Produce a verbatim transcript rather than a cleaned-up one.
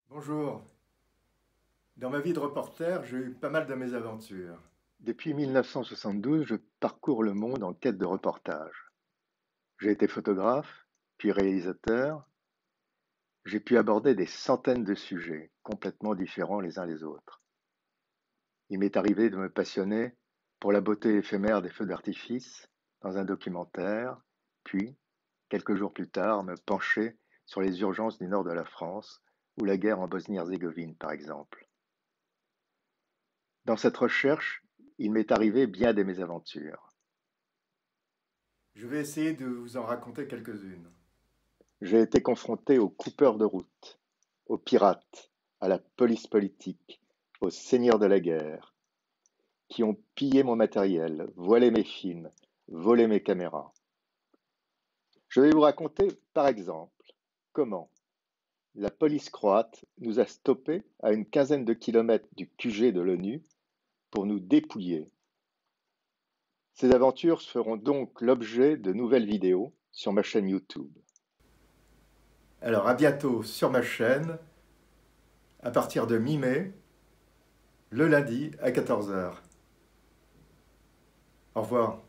Bonjour. Dans ma vie de reporter, j'ai eu pas mal de mésaventures. Depuis mille neuf cent soixante-douze, je parcours le monde en quête de reportages. J'ai été photographe, puis réalisateur. J'ai pu aborder des centaines de sujets, complètement différents les uns des autres. Il m'est arrivé de me passionner pour la beauté éphémère des feux d'artifice dans un documentaire, puis, quelques jours plus tard, me pencher sur les urgences du nord de la France ou la guerre en Bosnie-Herzégovine, par exemple. Dans cette recherche, il m'est arrivé bien des mésaventures. Je vais essayer de vous en raconter quelques-unes. J'ai été confronté aux coupeurs de route, aux pirates, à la police politique, aux seigneurs de la guerre, qui ont pillé mon matériel, voilé mes films, volé mes caméras. Je vais vous raconter, par exemple, comment la police croate nous a stoppés à une quinzaine de kilomètres du Q G de l'ONU pour nous dépouiller. Ces aventures feront donc l'objet de nouvelles vidéos sur ma chaîne YouTube. Alors à bientôt sur ma chaîne, à partir de mi-mai, le lundi à quatorze heures. Au revoir.